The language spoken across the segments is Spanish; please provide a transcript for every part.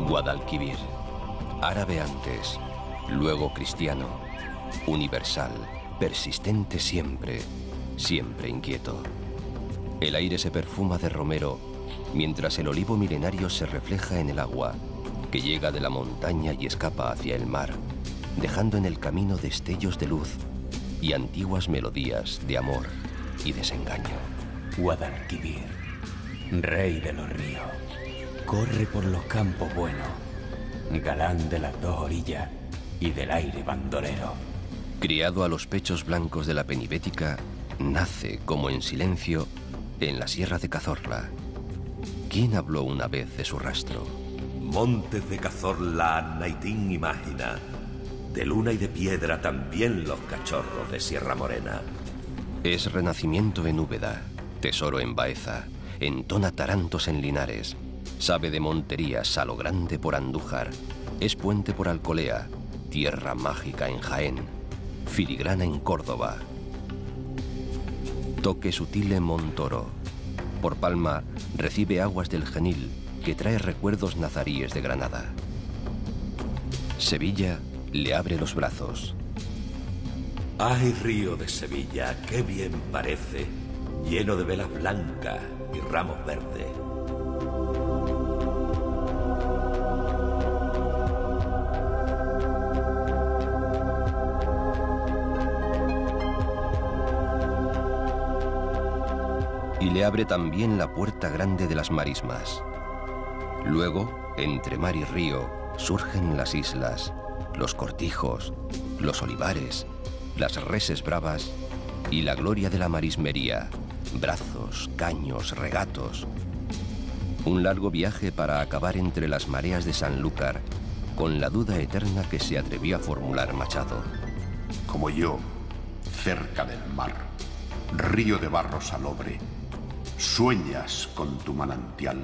Guadalquivir, árabe antes, luego cristiano, universal, persistente siempre, siempre inquieto. El aire se perfuma de romero, mientras el olivo milenario se refleja en el agua, que llega de la montaña y escapa hacia el mar, dejando en el camino destellos de luz y antiguas melodías de amor y desengaño. Guadalquivir, rey de los ríos, corre por los campos buenos, galán de las dos orillas y del aire bandolero. Criado a los pechos blancos de la penibética, nace, como en silencio, en la sierra de Cazorla. ¿Quién habló una vez de su rastro? Montes de Cazorla, Naitín imagina. De luna y de piedra también los cachorros de Sierra Morena. Es renacimiento en Úbeda, tesoro en Baeza, entona tarantos en Linares, sabe de monterías a lo grande por Andújar, es puente por Alcolea, tierra mágica en Jaén, filigrana en Córdoba. Toque sutil en Montoro. Por Palma recibe aguas del Genil, que trae recuerdos nazaríes de Granada. Sevilla le abre los brazos. Ay, río de Sevilla, qué bien parece, lleno de velas blancas y ramos verdes. Y le abre también la puerta grande de las marismas. Luego, entre mar y río, surgen las islas, los cortijos, los olivares, las reses bravas y la gloria de la marismería, brazos, caños, regatos. Un largo viaje para acabar entre las mareas de Sanlúcar, con la duda eterna que se atrevió a formular Machado. Como yo, cerca del mar, río de barro salobre, sueñas con tu manantial.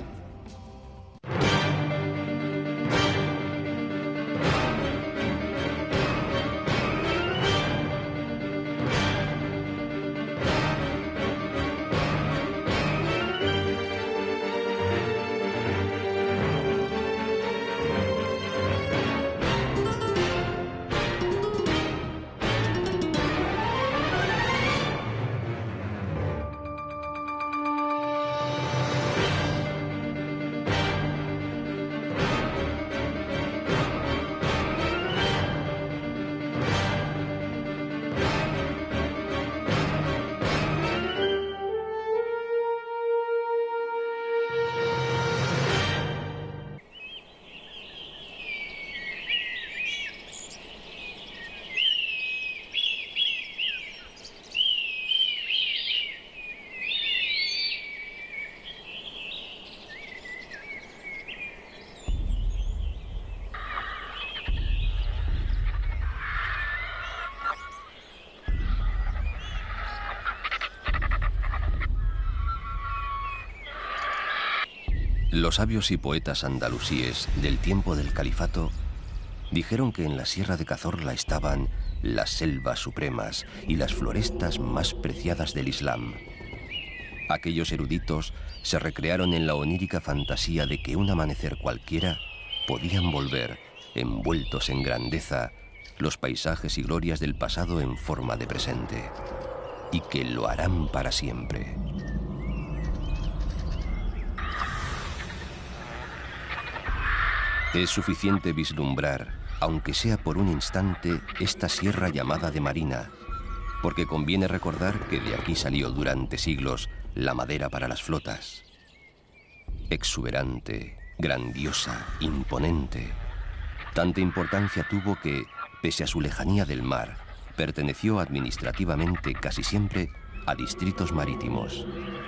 Los sabios y poetas andalusíes del tiempo del califato dijeron que en la sierra de Cazorla estaban las selvas supremas y las florestas más preciadas del Islam. Aquellos eruditos se recrearon en la onírica fantasía de que un amanecer cualquiera podían volver, envueltos en grandeza, los paisajes y glorias del pasado en forma de presente, y que lo harán para siempre. Es suficiente vislumbrar, aunque sea por un instante, esta sierra llamada de Marina, porque conviene recordar que de aquí salió durante siglos la madera para las flotas. Exuberante, grandiosa, imponente. Tanta importancia tuvo que, pese a su lejanía del mar, perteneció administrativamente casi siempre a distritos marítimos.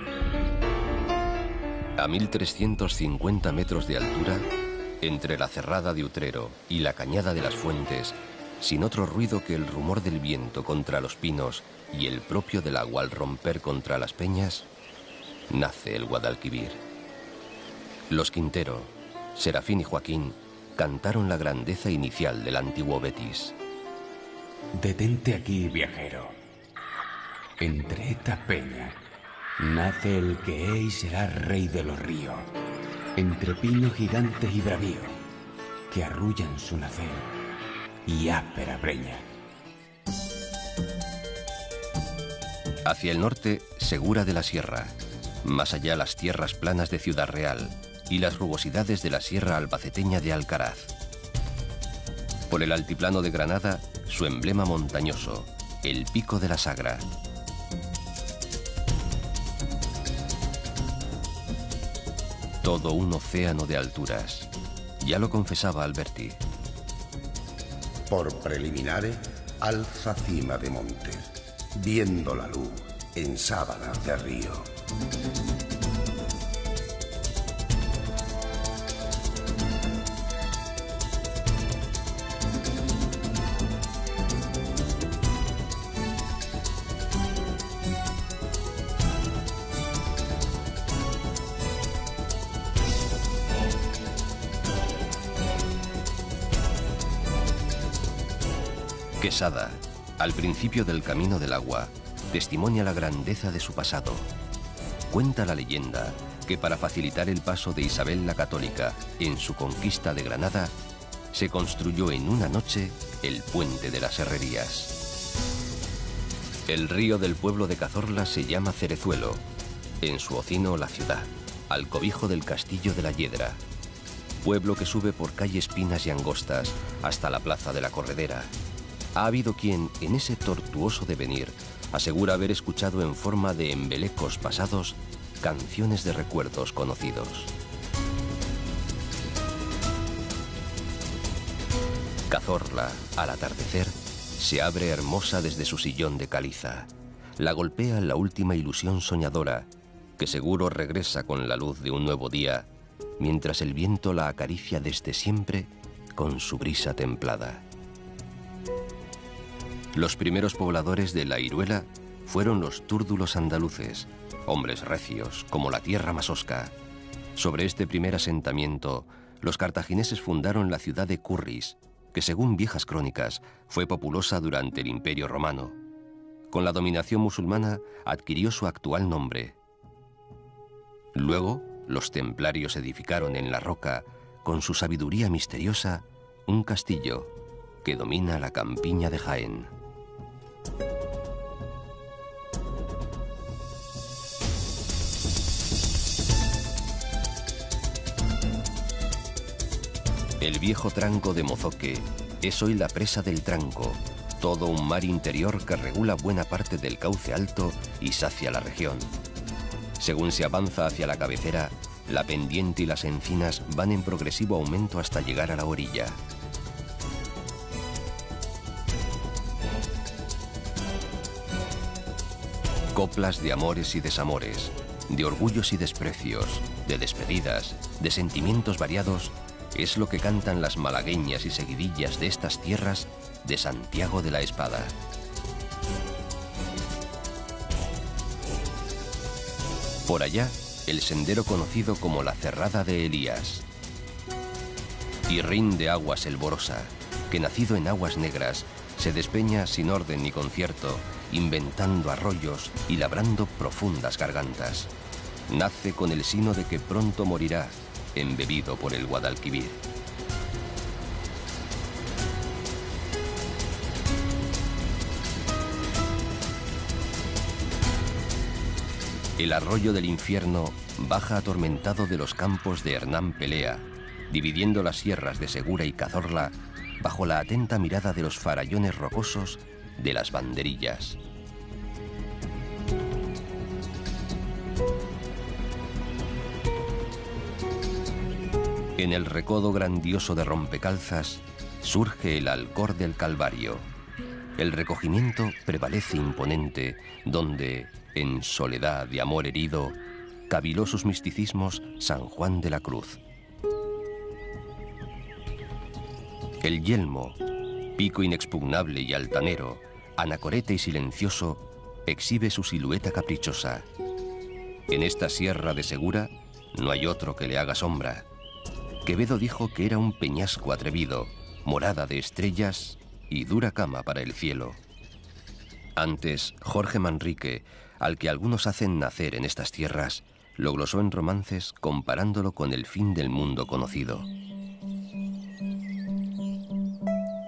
A 1350 metros de altura, entre la cerrada de Utrero y la cañada de las Fuentes, sin otro ruido que el rumor del viento contra los pinos y el propio del agua al romper contra las peñas, nace el Guadalquivir. Los Quintero, Serafín y Joaquín, cantaron la grandeza inicial del antiguo Betis. Detente aquí, viajero. Entre estas peñas nace el que es y será rey de los ríos. Entre pinos gigantes y bravíos, que arrullan su nacer y áspera breña. Hacia el norte, Segura de la Sierra. Más allá, las tierras planas de Ciudad Real y las rugosidades de la Sierra Albaceteña de Alcaraz. Por el altiplano de Granada, su emblema montañoso, el Pico de la Sagra. Todo un océano de alturas. Ya lo confesaba Alberti. Por preliminares, alza cima de montes, viendo la luz en sábanas de río. Quesada, al principio del Camino del Agua, testimonia la grandeza de su pasado. Cuenta la leyenda que para facilitar el paso de Isabel la Católica en su conquista de Granada, se construyó en una noche el Puente de las Herrerías. El río del pueblo de Cazorla se llama Cerezuelo, en su ocino la ciudad, al cobijo del castillo de la Hiedra, pueblo que sube por calles pinas y angostas hasta la plaza de la Corredera. Ha habido quien, en ese tortuoso devenir, asegura haber escuchado en forma de embelecos pasados canciones de recuerdos conocidos. Cazorla, al atardecer, se abre hermosa desde su sillón de caliza. La golpea la última ilusión soñadora, que seguro regresa con la luz de un nuevo día, mientras el viento la acaricia desde siempre con su brisa templada. Los primeros pobladores de La Iruela fueron los túrdulos andaluces, hombres recios como la tierra masosca. Sobre este primer asentamiento, los cartagineses fundaron la ciudad de Curris, que según viejas crónicas fue populosa durante el Imperio Romano. Con la dominación musulmana adquirió su actual nombre. Luego, los templarios edificaron en la roca, con su sabiduría misteriosa, un castillo que domina la campiña de Jaén. El viejo tranco de Mozoque es hoy la presa del Tranco, todo un mar interior que regula buena parte del cauce alto y sacia la región. Según se avanza hacia la cabecera, la pendiente y las encinas van en progresivo aumento hasta llegar a la orilla. Coplas de amores y desamores, de orgullos y desprecios, de despedidas, de sentimientos variados, es lo que cantan las malagueñas y seguidillas de estas tierras de Santiago de la Espada. Por allá, el sendero conocido como la Cerrada de Elías. Irrín de aguas elborosa, que nacido en aguas negras, se despeña sin orden ni concierto, inventando arroyos y labrando profundas gargantas. Nace con el sino de que pronto morirá, embebido por el Guadalquivir. El arroyo del infierno baja atormentado de los campos de Hernán Pelea, dividiendo las sierras de Segura y Cazorla bajo la atenta mirada de los farallones rocosos de las banderillas. En el recodo grandioso de Rompecalzas surge el Alcor del Calvario. El recogimiento prevalece imponente, donde, en soledad de amor herido, caviló sus misticismos San Juan de la Cruz. El yelmo, pico inexpugnable y altanero, anacorete y silencioso, exhibe su silueta caprichosa. En esta sierra de Segura no hay otro que le haga sombra. Quevedo dijo que era un peñasco atrevido, morada de estrellas y dura cama para el cielo. Antes, Jorge Manrique, al que algunos hacen nacer en estas tierras, lo glosó en romances comparándolo con el fin del mundo conocido.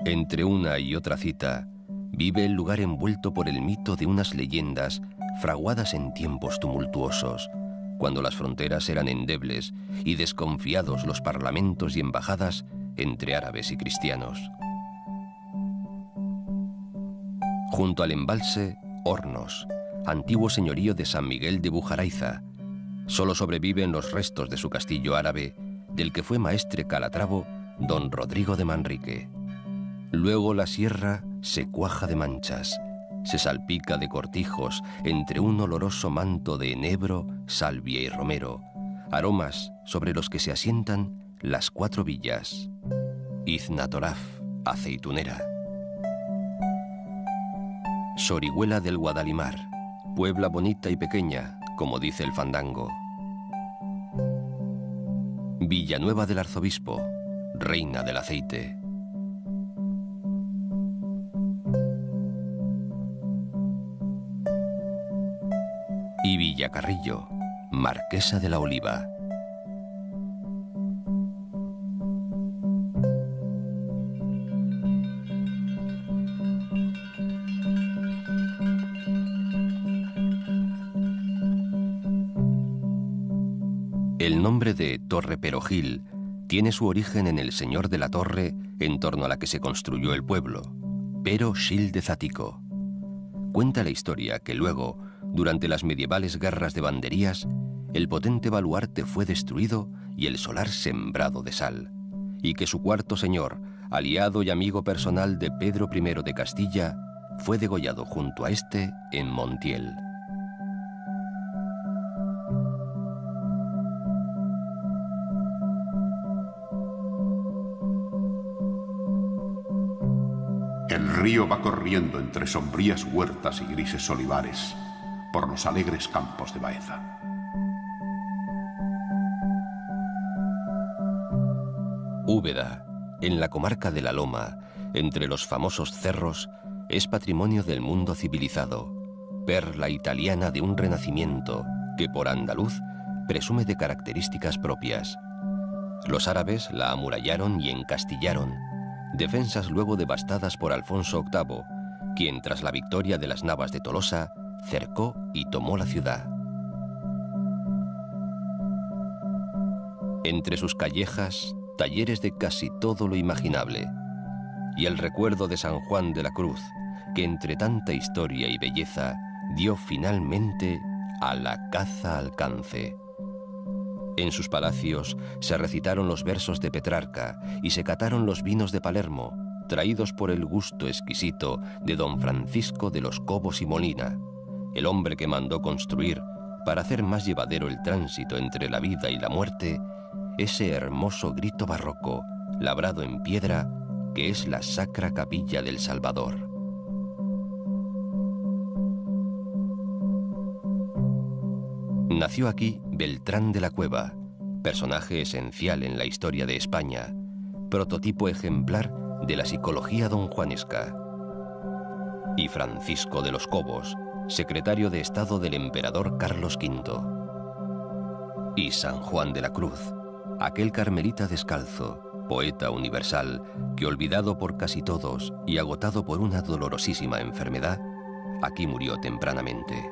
Entre una y otra cita, vive el lugar envuelto por el mito de unas leyendas fraguadas en tiempos tumultuosos, cuando las fronteras eran endebles y desconfiados los parlamentos y embajadas entre árabes y cristianos. Junto al embalse, Hornos, antiguo señorío de San Miguel de Bujaraiza. Solo sobreviven los restos de su castillo árabe, del que fue maestre calatravo don Rodrigo de Manrique. Luego la sierra se cuaja de manchas, se salpica de cortijos entre un oloroso manto de enebro, salvia y romero, aromas sobre los que se asientan las 4 villas. Iznatoraf, aceitunera. Sorihuela del Guadalimar, Puebla bonita y pequeña, como dice el fandango. Villanueva del Arzobispo, reina del aceite. Y Villacarrillo, marquesa de la Oliva. El nombre de Torre Perogil tiene su origen en el señor de la torre en torno a la que se construyó el pueblo, Pero Gil de Zático. Cuenta la historia que luego, durante las medievales guerras de banderías, el potente baluarte fue destruido y el solar sembrado de sal, y que su cuarto señor, aliado y amigo personal de Pedro I de Castilla, fue degollado junto a este en Montiel. El río va corriendo entre sombrías huertas y grises olivares por los alegres campos de Baeza. Úbeda, en la comarca de la Loma, entre los famosos cerros, es patrimonio del mundo civilizado, perla italiana de un renacimiento que por andaluz presume de características propias. Los árabes la amurallaron y encastillaron, defensas luego devastadas por Alfonso VIII, quien tras la victoria de las Navas de Tolosa cercó y tomó la ciudad. Entre sus callejas, talleres de casi todo lo imaginable, y el recuerdo de San Juan de la Cruz, que entre tanta historia y belleza dio finalmente a la caza alcance. En sus palacios se recitaron los versos de Petrarca y se cataron los vinos de Palermo, traídos por el gusto exquisito de don Francisco de los Cobos y Molina, el hombre que mandó construir, para hacer más llevadero el tránsito entre la vida y la muerte, ese hermoso grito barroco, labrado en piedra, que es la Sacra Capilla del Salvador. Nació aquí Beltrán de la Cueva, personaje esencial en la historia de España, prototipo ejemplar de la psicología donjuanesca. Y Francisco de los Cobos, secretario de Estado del emperador Carlos V. Y San Juan de la Cruz, aquel carmelita descalzo, poeta universal, que olvidado por casi todos y agotado por una dolorosísima enfermedad, aquí murió tempranamente.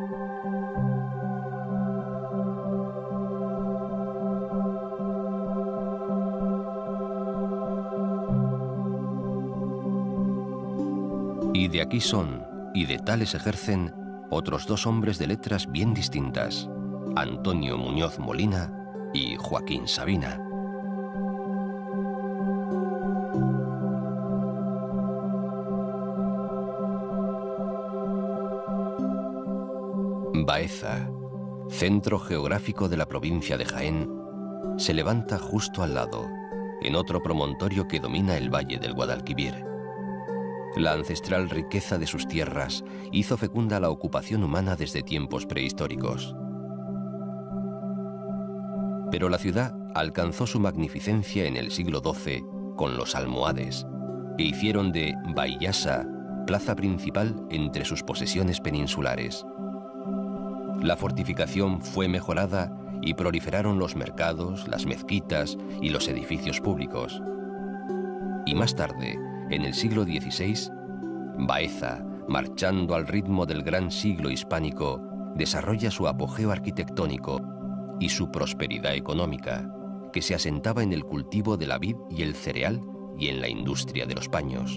Y de aquí son, y de tales ejercen, otros 2 hombres de letras bien distintas, Antonio Muñoz Molina y Joaquín Sabina. Baeza, centro geográfico de la provincia de Jaén, se levanta justo al lado, en otro promontorio que domina el valle del Guadalquivir. La ancestral riqueza de sus tierras hizo fecunda la ocupación humana desde tiempos prehistóricos. Pero la ciudad alcanzó su magnificencia en el siglo XII con los almohades, que hicieron de Baiyasa plaza principal entre sus posesiones peninsulares. La fortificación fue mejorada y proliferaron los mercados, las mezquitas y los edificios públicos. Y más tarde, en el siglo XVI, Baeza, marchando al ritmo del gran siglo hispánico, desarrolla su apogeo arquitectónico y su prosperidad económica, que se asentaba en el cultivo de la vid y el cereal y en la industria de los paños.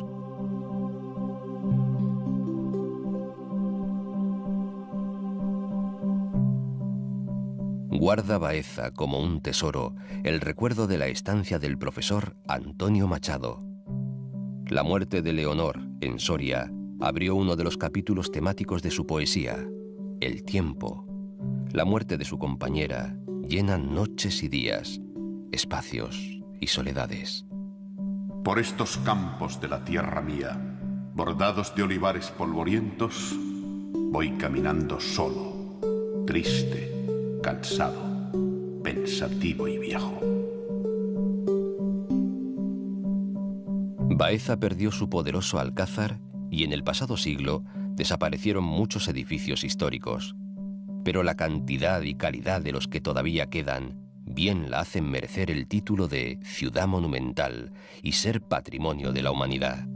Guarda Baeza como un tesoro el recuerdo de la estancia del profesor Antonio Machado. La muerte de Leonor, en Soria, abrió uno de los capítulos temáticos de su poesía, el tiempo. La muerte de su compañera llena noches y días, espacios y soledades. Por estos campos de la tierra mía, bordados de olivares polvorientos, voy caminando solo, triste, cansado, pensativo y viejo. Baeza perdió su poderoso alcázar y en el pasado siglo desaparecieron muchos edificios históricos. Pero la cantidad y calidad de los que todavía quedan bien la hacen merecer el título de ciudad monumental y ser patrimonio de la humanidad.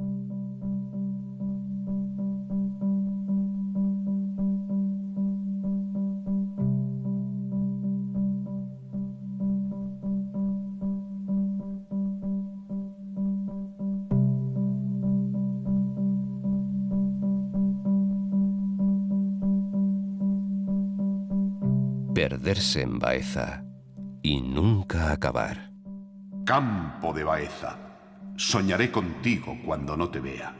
Perderse en Baeza y nunca acabar. Campo de Baeza, soñaré contigo cuando no te vea.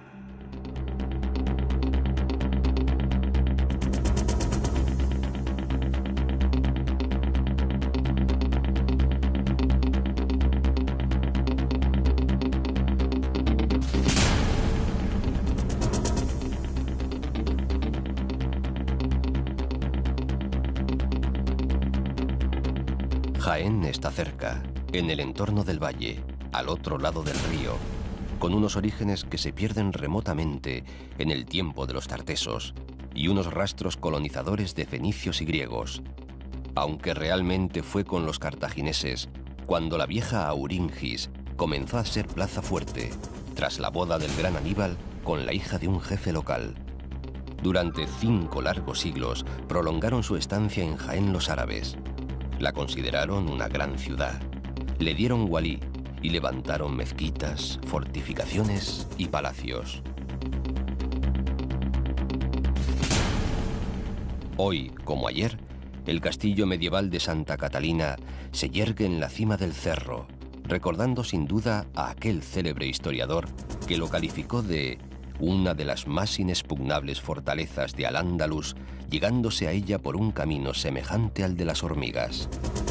Jaén está cerca, en el entorno del valle, al otro lado del río, con unos orígenes que se pierden remotamente en el tiempo de los tartesos y unos rastros colonizadores de fenicios y griegos, aunque realmente fue con los cartagineses cuando la vieja Auringis comenzó a ser plaza fuerte, tras la boda del gran Aníbal con la hija de un jefe local. Durante 5 largos siglos prolongaron su estancia en Jaén los árabes. La consideraron una gran ciudad, le dieron walí y levantaron mezquitas, fortificaciones y palacios. Hoy, como ayer, el castillo medieval de Santa Catalina se yergue en la cima del cerro, recordando sin duda a aquel célebre historiador que lo calificó de una de las más inexpugnables fortalezas de Al-Ándalus, llegándose a ella por un camino semejante al de las hormigas.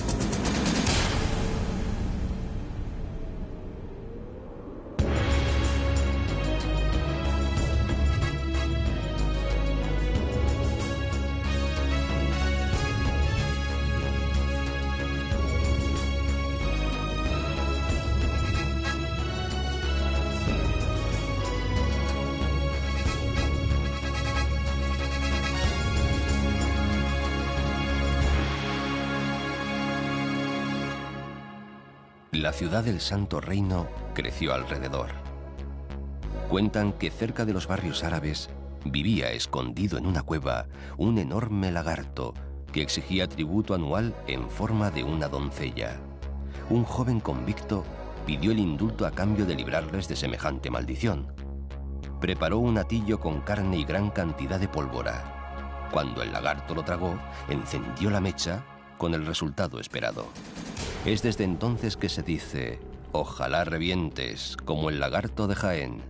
La ciudad del Santo Reino creció alrededor. Cuentan que cerca de los barrios árabes vivía escondido en una cueva un enorme lagarto que exigía tributo anual en forma de una doncella. Un joven convicto pidió el indulto a cambio de librarles de semejante maldición. Preparó un hatillo con carne y gran cantidad de pólvora. Cuando el lagarto lo tragó, encendió la mecha con el resultado esperado. Es desde entonces que se dice, ojalá revientes como el lagarto de Jaén.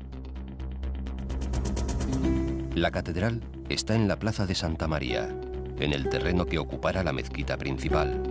La catedral está en la plaza de Santa María, en el terreno que ocupara la mezquita principal.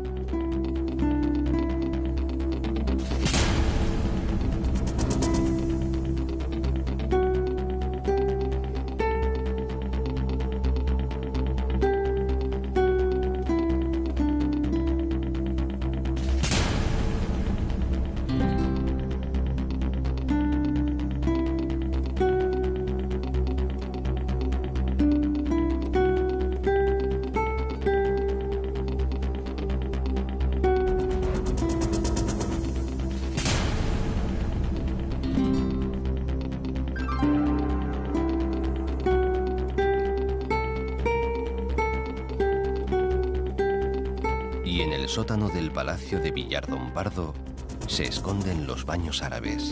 el sótano del Palacio de Villardón Pardo se esconden los baños árabes.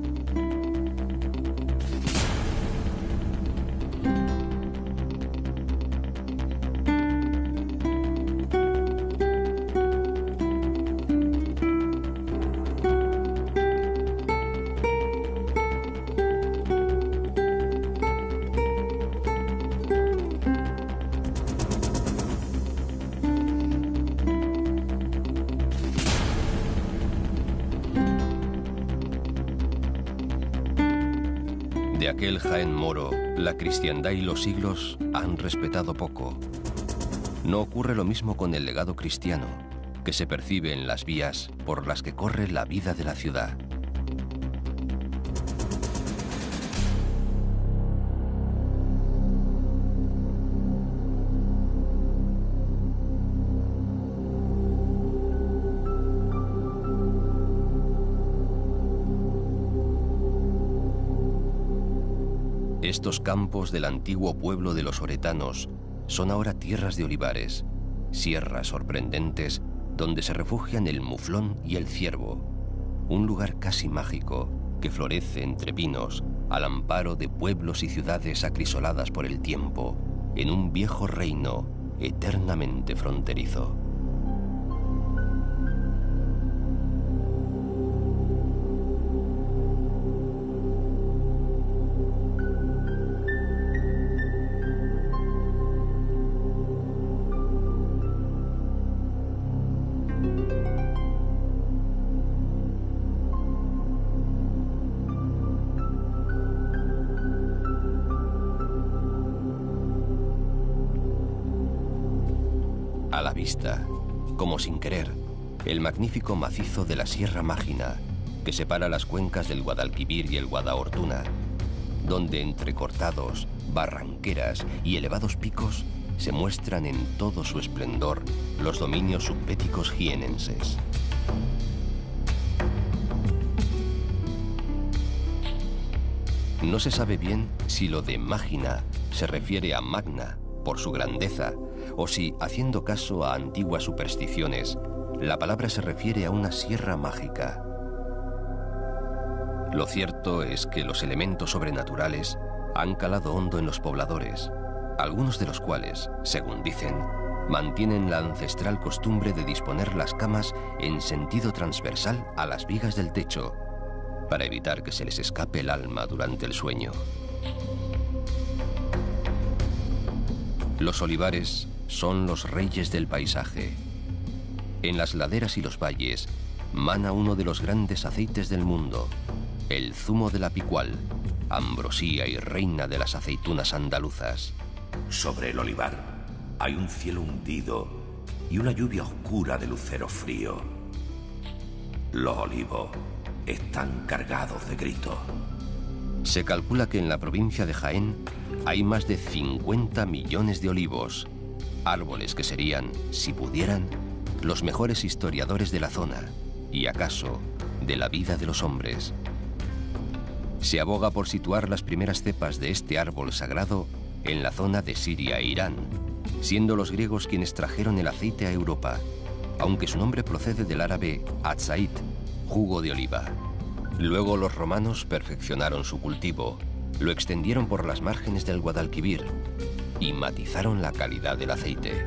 De aquel Jaén moro, la cristiandad y los siglos han respetado poco. No ocurre lo mismo con el legado cristiano, que se percibe en las vías por las que corre la vida de la ciudad. Estos campos del antiguo pueblo de los oretanos son ahora tierras de olivares, sierras sorprendentes donde se refugian el muflón y el ciervo, un lugar casi mágico que florece entre pinos al amparo de pueblos y ciudades acrisoladas por el tiempo, en un viejo reino eternamente fronterizo. A la vista, como sin querer, el magnífico macizo de la Sierra Mágina que separa las cuencas del Guadalquivir y el Guadahortuna, donde entre cortados, barranqueras y elevados picos se muestran en todo su esplendor los dominios subbéticos jienenses. No se sabe bien si lo de Mágina se refiere a Magna, por su grandeza, o si, haciendo caso a antiguas supersticiones, la palabra se refiere a una sierra mágica. Lo cierto es que los elementos sobrenaturales han calado hondo en los pobladores, algunos de los cuales, según dicen, mantienen la ancestral costumbre de disponer las camas en sentido transversal a las vigas del techo, para evitar que se les escape el alma durante el sueño. Los olivares son los reyes del paisaje. En las laderas y los valles mana uno de los grandes aceites del mundo, el zumo de la picual, ambrosía y reina de las aceitunas andaluzas. Sobre el olivar hay un cielo hundido y una lluvia oscura de lucero frío. Los olivos están cargados de grito. Se calcula que en la provincia de Jaén hay más de 50 millones de olivos, árboles que serían, si pudieran, los mejores historiadores de la zona y, acaso, de la vida de los hombres. Se aboga por situar las primeras cepas de este árbol sagrado en la zona de Siria e Irán, siendo los griegos quienes trajeron el aceite a Europa, aunque su nombre procede del árabe atzait, jugo de oliva. Luego los romanos perfeccionaron su cultivo, lo extendieron por las márgenes del Guadalquivir y matizaron la calidad del aceite.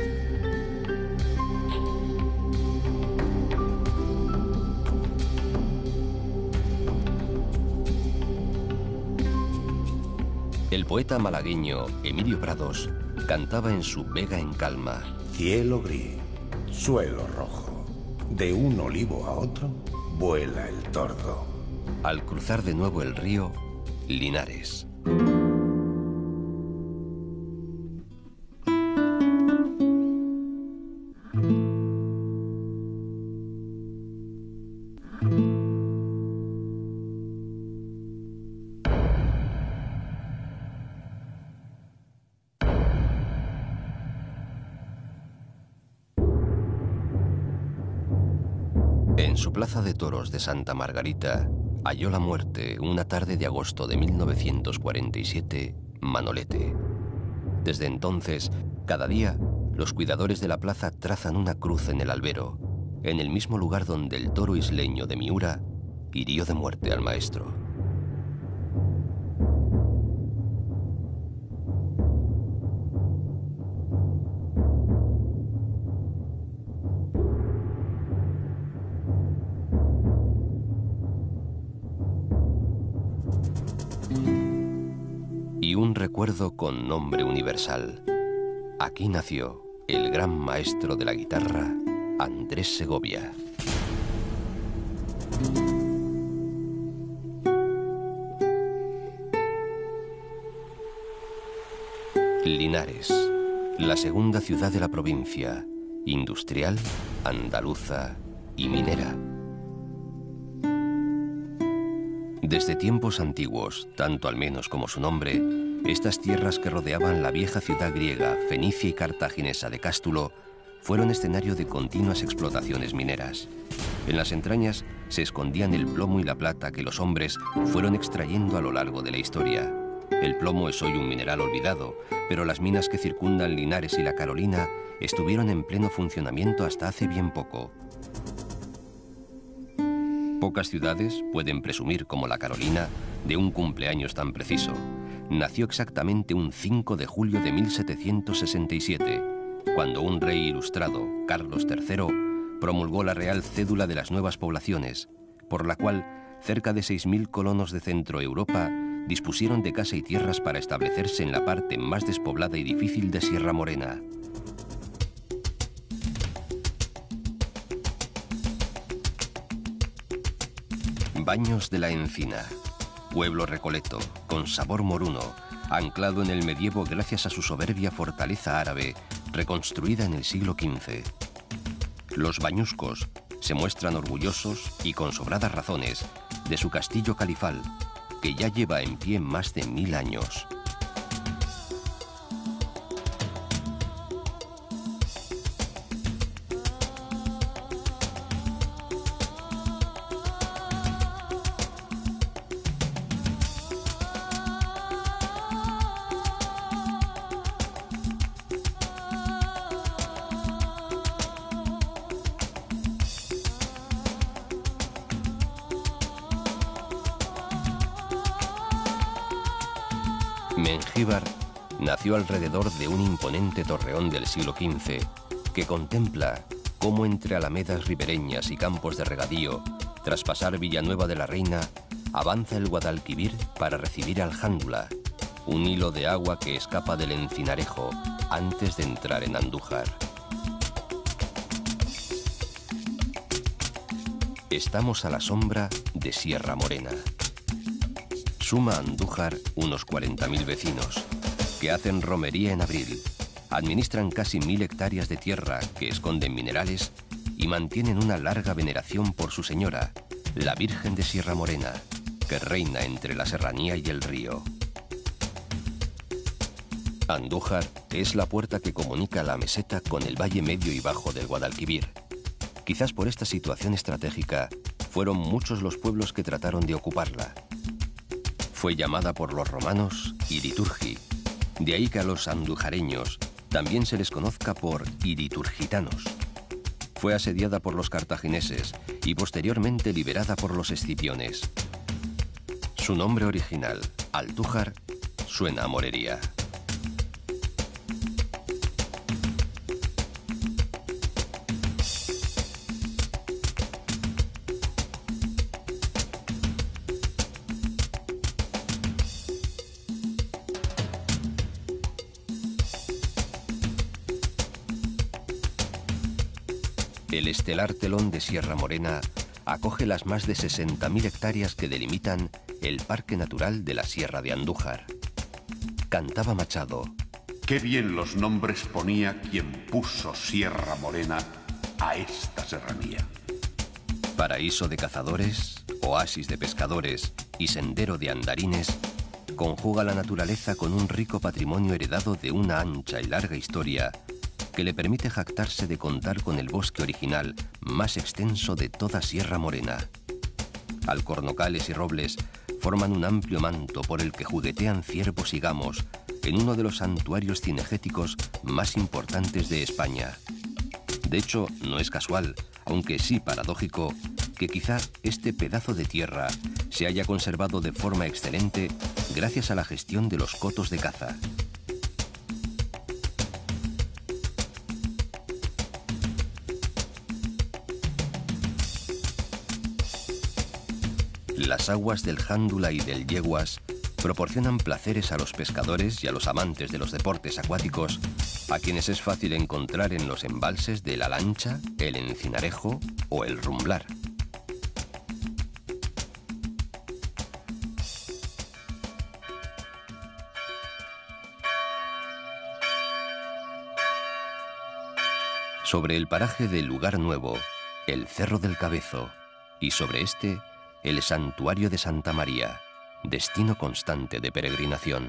El poeta malagueño Emilio Prados cantaba en su Vega en Calma: cielo gris, suelo rojo, de un olivo a otro vuela el tordo. Al cruzar de nuevo el río Linares. En su plaza de toros de Santa Margarita halló la muerte una tarde de agosto de 1947 Manolete. Desde entonces, cada día, los cuidadores de la plaza trazan una cruz en el albero, en el mismo lugar donde el toro isleño de Miura hirió de muerte al maestro. Y un recuerdo con nombre universal. Aquí nació el gran maestro de la guitarra, Andrés Segovia. Linares, la segunda ciudad de la provincia, industrial, andaluza y minera. Desde tiempos antiguos, tanto al menos como su nombre, estas tierras que rodeaban la vieja ciudad griega, fenicia y cartaginesa de Cástulo fueron escenario de continuas explotaciones mineras. En las entrañas se escondían el plomo y la plata que los hombres fueron extrayendo a lo largo de la historia. El plomo es hoy un mineral olvidado, pero las minas que circundan Linares y la Carolina estuvieron en pleno funcionamiento hasta hace bien poco. Pocas ciudades pueden presumir, como la Carolina, de un cumpleaños tan preciso. Nació exactamente un 5 de julio de 1767, cuando un rey ilustrado, Carlos III, promulgó la Real Cédula de las Nuevas Poblaciones, por la cual cerca de 6.000 colonos de Centro Europa dispusieron de casa y tierras para establecerse en la parte más despoblada y difícil de Sierra Morena. Baños de la Encina, pueblo recoleto, con sabor moruno, anclado en el medievo gracias a su soberbia fortaleza árabe, reconstruida en el siglo XV. Los bañuscos se muestran orgullosos y con sobradas razones de su castillo califal, que ya lleva en pie más de 1000 años. Mengíbar nació alrededor de un imponente torreón del siglo XV que contempla cómo entre alamedas ribereñas y campos de regadío, tras pasar Villanueva de la Reina, avanza el Guadalquivir para recibir al Jándula, un hilo de agua que escapa del Encinarejo antes de entrar en Andújar. Estamos a la sombra de Sierra Morena. Suma Andújar unos 40.000 vecinos, que hacen romería en abril, administran casi 1000 hectáreas de tierra que esconden minerales y mantienen una larga veneración por su señora, la Virgen de Sierra Morena, que reina entre la serranía y el río. Andújar es la puerta que comunica la meseta con el valle medio y bajo del Guadalquivir. Quizás por esta situación estratégica, fueron muchos los pueblos que trataron de ocuparla. Fue llamada por los romanos Iriturgi, de ahí que a los andujareños también se les conozca por iriturgitanos. Fue asediada por los cartagineses y posteriormente liberada por los escipiones. Su nombre original, Altújar, suena a morería. El estelar telón de Sierra Morena acoge las más de 60.000 hectáreas que delimitan el Parque Natural de la Sierra de Andújar. Cantaba Machado: qué bien los nombres ponía quien puso Sierra Morena a esta serranía. Paraíso de cazadores, oasis de pescadores y sendero de andarines, conjuga la naturaleza con un rico patrimonio heredado de una ancha y larga historia que le permite jactarse de contar con el bosque original más extenso de toda Sierra Morena. Alcornocales y robles forman un amplio manto por el que juguetean ciervos y gamos, en uno de los santuarios cinegéticos más importantes de España. De hecho, no es casual, aunque sí paradójico, que quizá este pedazo de tierra se haya conservado de forma excelente gracias a la gestión de los cotos de caza. Las aguas del Jándula y del Yeguas proporcionan placeres a los pescadores y a los amantes de los deportes acuáticos, a quienes es fácil encontrar en los embalses de La Lancha, el Encinarejo o el Rumblar. Sobre el paraje del Lugar Nuevo, el Cerro del Cabezo, y sobre este, el Santuario de Santa María, destino constante de peregrinación.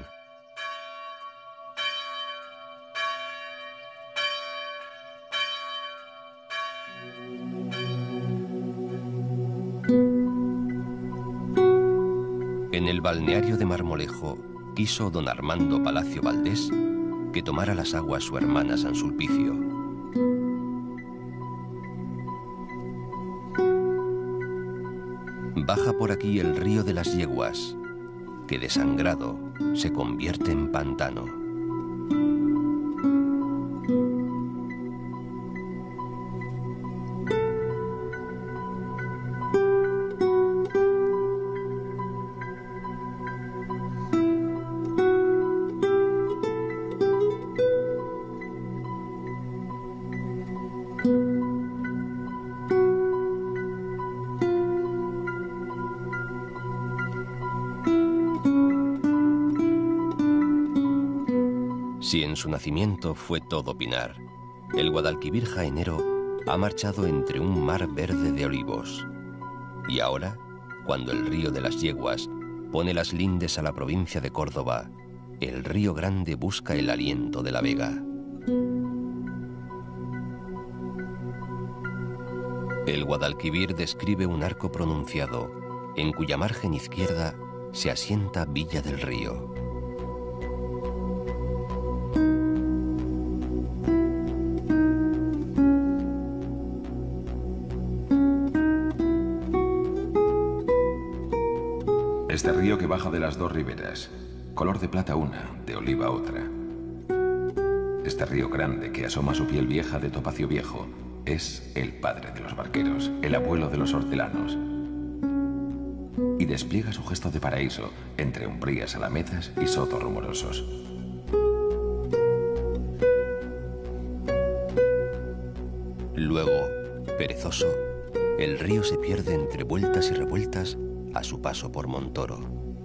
En el balneario de Marmolejo quiso don Armando Palacio Valdés que tomara las aguas su hermana San Sulpicio. Baja por aquí el río de las Yeguas, que desangrado se convierte en pantano. Si en su nacimiento fue todo pinar, el Guadalquivir jaenero ha marchado entre un mar verde de olivos. Y ahora, cuando el río de las Yeguas pone las lindes a la provincia de Córdoba, el río Grande busca el aliento de la Vega. El Guadalquivir describe un arco pronunciado, en cuya margen izquierda se asienta Villa del Río. Este río que baja de las dos riberas, color de plata una, de oliva otra. Este río grande que asoma su piel vieja de topacio viejo es el padre de los barqueros, el abuelo de los hortelanos. Y despliega su gesto de paraíso entre umbrías alamedas y sotos rumorosos. Luego, perezoso, el río se pierde entre vueltas y revueltas a su paso por Montoro.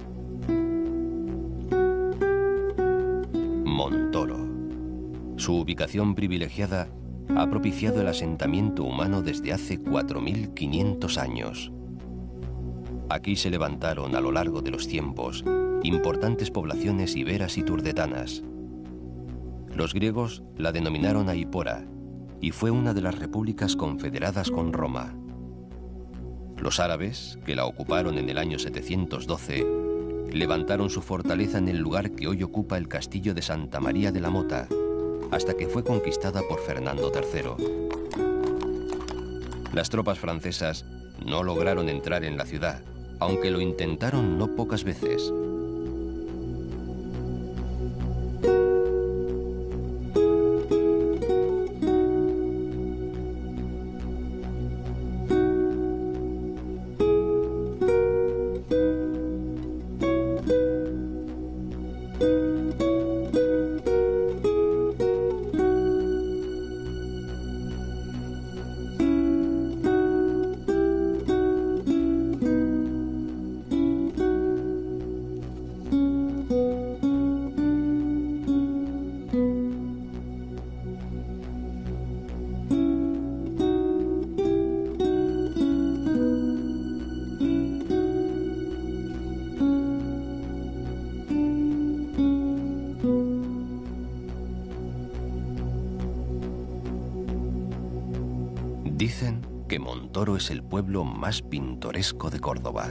Montoro. Su ubicación privilegiada ha propiciado el asentamiento humano desde hace 4.500 años. Aquí se levantaron a lo largo de los tiempos importantes poblaciones iberas y turdetanas. Los griegos la denominaron Aipora y fue una de las repúblicas confederadas con Roma. Los árabes, que la ocuparon en el año 712, levantaron su fortaleza en el lugar que hoy ocupa el castillo de Santa María de la Mota, hasta que fue conquistada por Fernando III. Las tropas francesas no lograron entrar en la ciudad, aunque lo intentaron no pocas veces. Dicen que Montoro es el pueblo más pintoresco de Córdoba.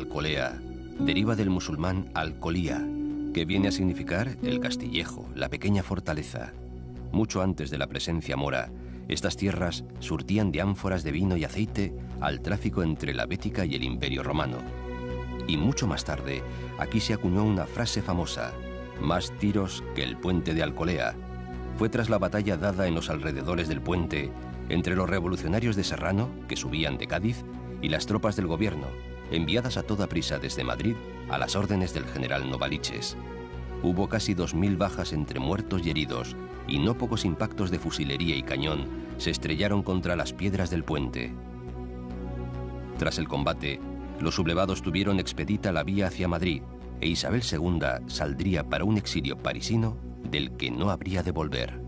Alcolea deriva del musulmán Alcolía, que viene a significar el castillejo, la pequeña fortaleza. Mucho antes de la presencia mora, estas tierras surtían de ánforas de vino y aceite al tráfico entre la Bética y el Imperio Romano. Y mucho más tarde, aquí se acuñó una frase famosa: más tiros que el puente de Alcolea. Fue tras la batalla dada en los alrededores del puente entre los revolucionarios de Serrano, que subían de Cádiz, y las tropas del gobierno, enviadas a toda prisa desde Madrid a las órdenes del general Novaliches. Hubo casi 2000 bajas entre muertos y heridos, y no pocos impactos de fusilería y cañón se estrellaron contra las piedras del puente. Tras el combate, los sublevados tuvieron expedita la vía hacia Madrid, e Isabel II saldría para un exilio parisino del que no habría de volver.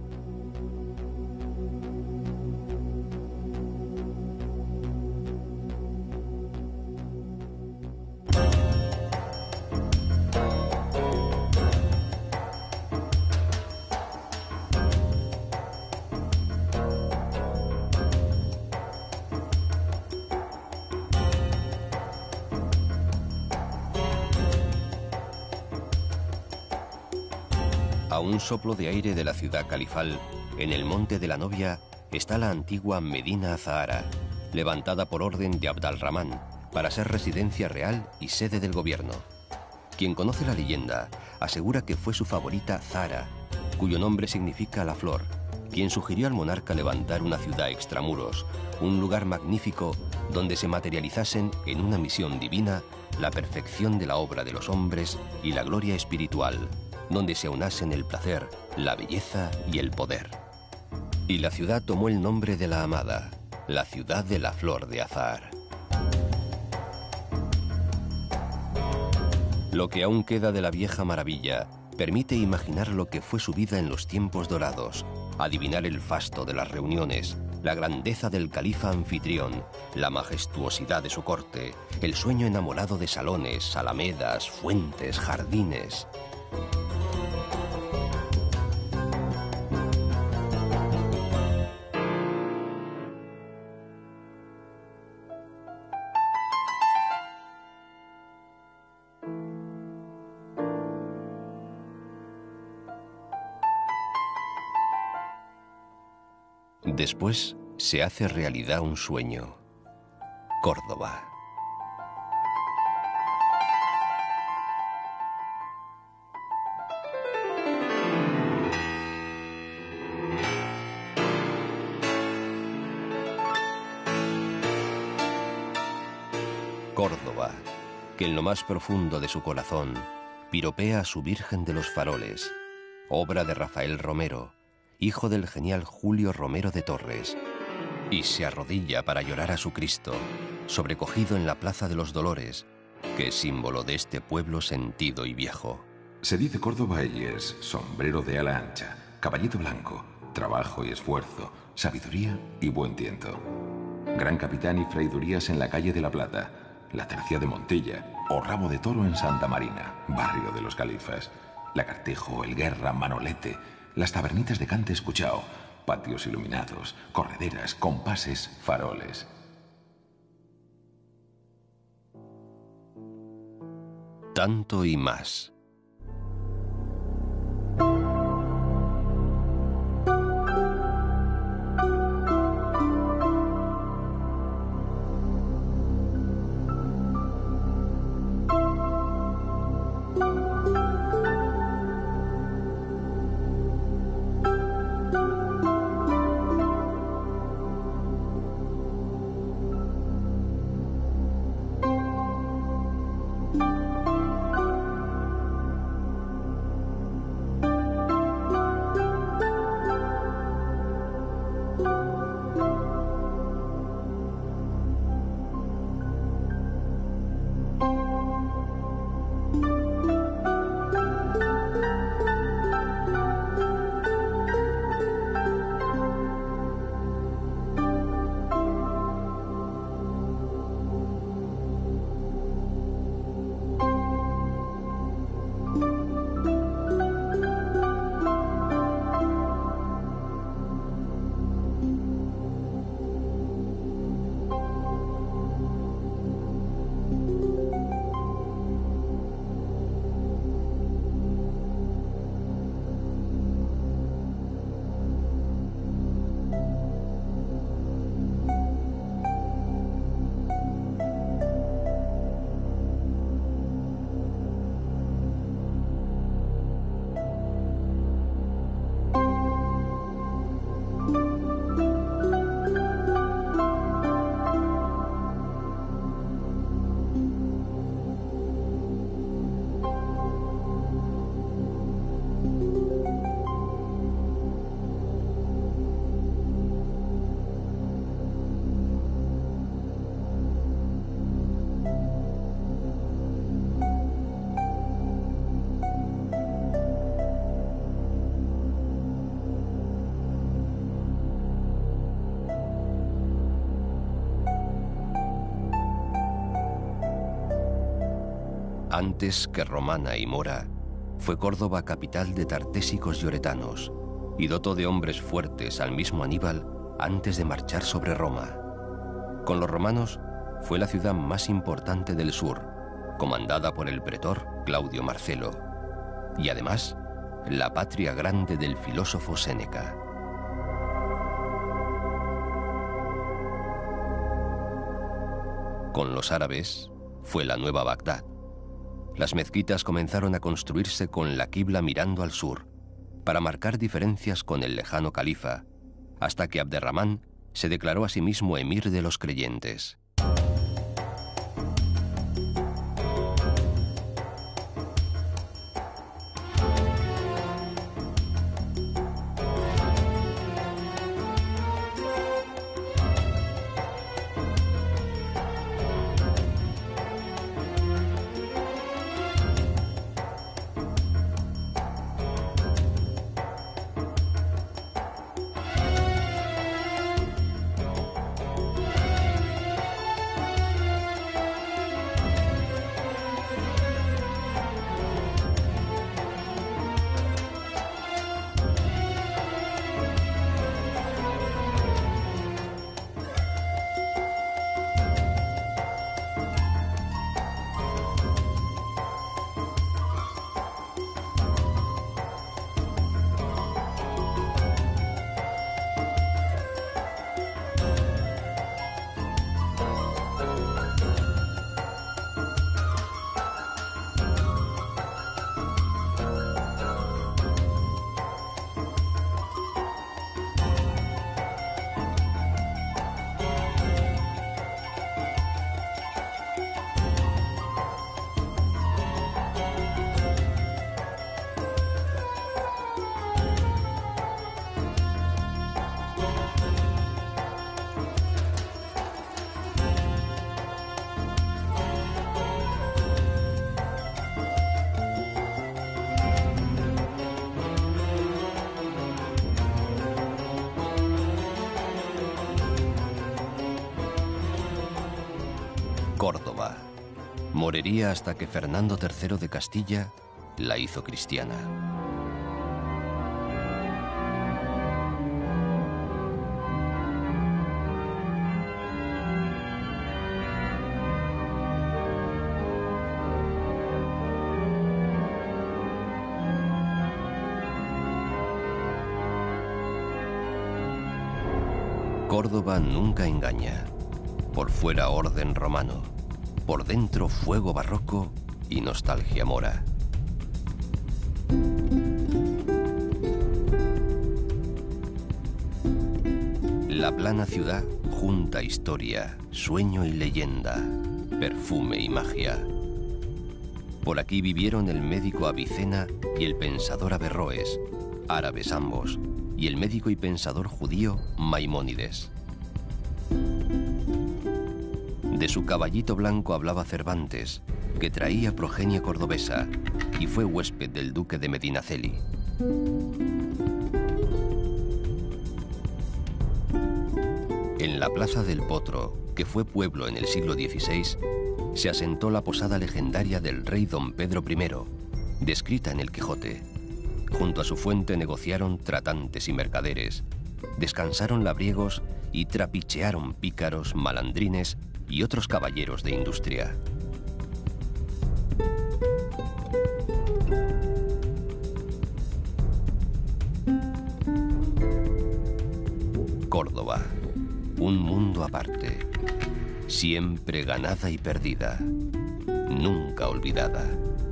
A un soplo de aire de la ciudad califal, en el monte de la Novia, está la antigua Medina Azahara, levantada por orden de Abd al-Rahman para ser residencia real y sede del gobierno. Quien conoce la leyenda asegura que fue su favorita Zahra, cuyo nombre significa la flor, quien sugirió al monarca levantar una ciudad extramuros, un lugar magnífico donde se materializasen en una misión divina la perfección de la obra de los hombres y la gloria espiritual, donde se aunasen el placer, la belleza y el poder. Y la ciudad tomó el nombre de la amada, la ciudad de la flor de azahar. Lo que aún queda de la vieja maravilla permite imaginar lo que fue su vida en los tiempos dorados, adivinar el fasto de las reuniones, la grandeza del califa anfitrión, la majestuosidad de su corte, el sueño enamorado de salones, alamedas, fuentes, jardines. Después se hace realidad un sueño. Córdoba. Córdoba, que en lo más profundo de su corazón piropea a su Virgen de los Faroles, obra de Rafael Romero, hijo del genial Julio Romero de Torres, y se arrodilla para llorar a su Cristo, sobrecogido en la Plaza de los Dolores, que es símbolo de este pueblo sentido y viejo. Se dice Córdoba y es sombrero de ala ancha, caballito blanco, trabajo y esfuerzo, sabiduría y buen tiento. Gran capitán y fraidurías en la calle de la Plata, la Tercia de Montilla o Rabo de Toro en Santa Marina, barrio de los Califas, Lagartejo, El Guerra, Manolete, las tabernitas de Cante Escuchao, patios iluminados, correderas, compases, faroles. Tanto y más. Antes que romana y mora, fue Córdoba capital de tartésicos y oretanos, y dotó de hombres fuertes al mismo Aníbal antes de marchar sobre Roma. Con los romanos fue la ciudad más importante del sur, comandada por el pretor Claudio Marcelo, y además la patria grande del filósofo Séneca. Con los árabes fue la nueva Bagdad. Las mezquitas comenzaron a construirse con la quibla mirando al sur, para marcar diferencias con el lejano califa, hasta que Abderramán se declaró a sí mismo emir de los creyentes. Córdoba. Moriría hasta que Fernando III de Castilla la hizo cristiana. Córdoba nunca engaña. Por fuera orden romano, por dentro fuego barroco y nostalgia mora. La plana ciudad junta historia, sueño y leyenda, perfume y magia. Por aquí vivieron el médico Avicena y el pensador Averroes, árabes ambos, y el médico y pensador judío Maimónides. De su caballito blanco hablaba Cervantes, que traía progenie cordobesa y fue huésped del duque de Medinaceli. En la plaza del Potro, que fue pueblo en el siglo XVI, se asentó la posada legendaria del rey don Pedro I, descrita en el Quijote. Junto a su fuente negociaron tratantes y mercaderes, descansaron labriegos y trapichearon pícaros, malandrines y otros caballeros de industria. Córdoba, un mundo aparte, siempre ganada y perdida, nunca olvidada.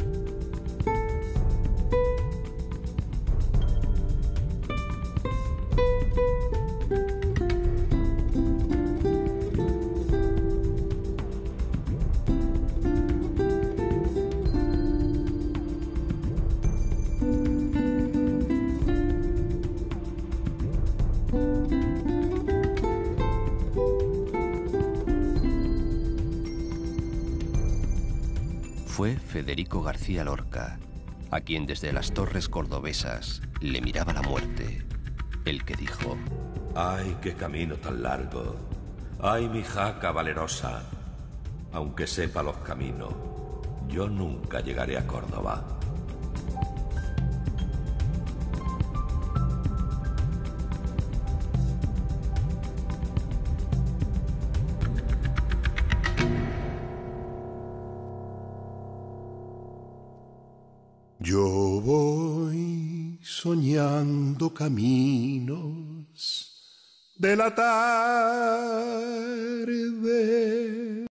Fue Federico García Lorca, a quien desde las torres cordobesas le miraba la muerte, el que dijo: ¡Ay, qué camino tan largo! ¡Ay, mi jaca valerosa! Aunque sepa los caminos, Yo nunca llegaré a Córdoba. Yo voy soñando caminos de la tarde.